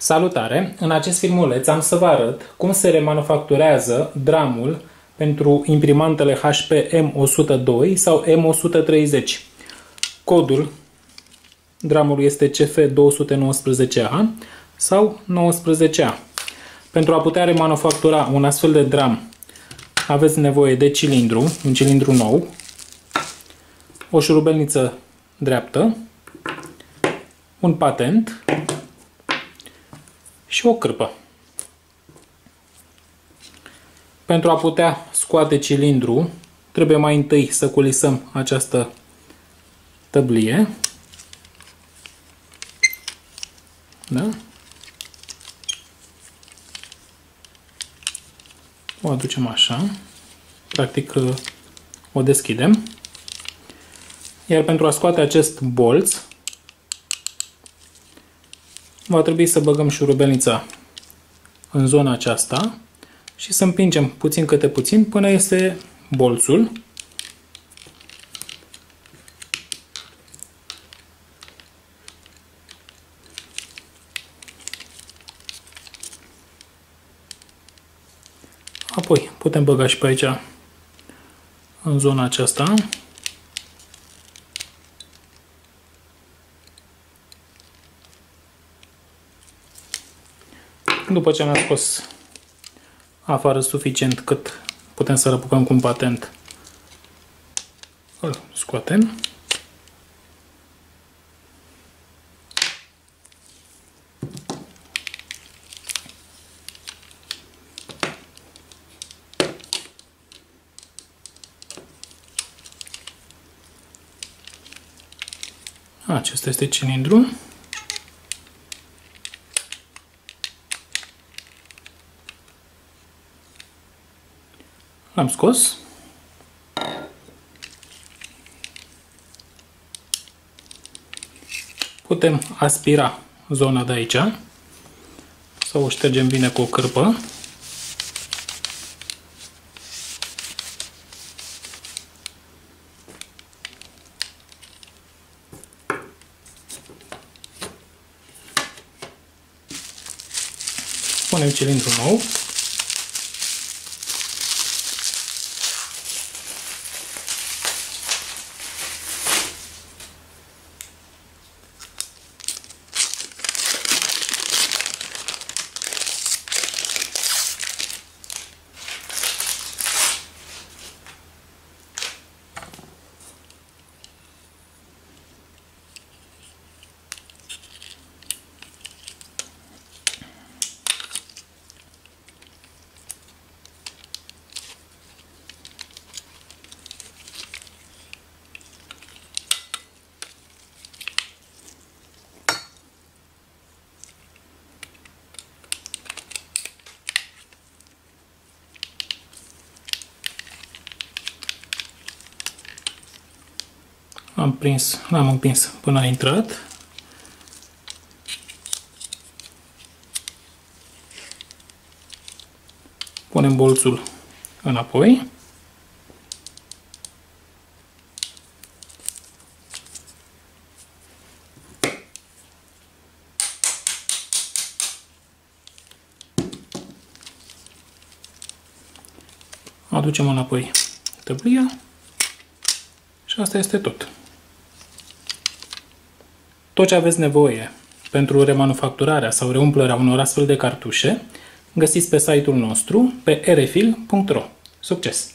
Salutare! În acest filmuleț am să vă arăt cum se remanufacturează dramul pentru imprimantele HP M102 sau M130. Codul dramului este CF219A sau 19A. Pentru a putea remanufactura un astfel de dram aveți nevoie de cilindru, un cilindru nou, o șurubelniță dreaptă, un patent și o cârpă. Pentru a putea scoate cilindru, trebuie mai întâi să culisăm această tăblie. Da? O aducem așa. Practic o deschidem. Iar pentru a scoate acest bolț, va trebui să băgăm șurubelnița în zona aceasta și să împingem puțin câte puțin până iese bolțul. Apoi putem băga și pe aici, în zona aceasta. După ce am scos afară suficient cât putem să răpucăm cu un patent, îl scoatem. Acesta este cilindrul. L-am scos. Putem aspira zona de aici sau o ștergem bine cu o cârpă. Punem cilindrul nou. L-am împins până a intrat. Punem bolțul înapoi. Aducem înapoi tăblia și asta este tot. Tot ce aveți nevoie pentru remanufacturarea sau reumplerea unor astfel de cartușe găsiți pe site-ul nostru pe rfil.ro. Succes!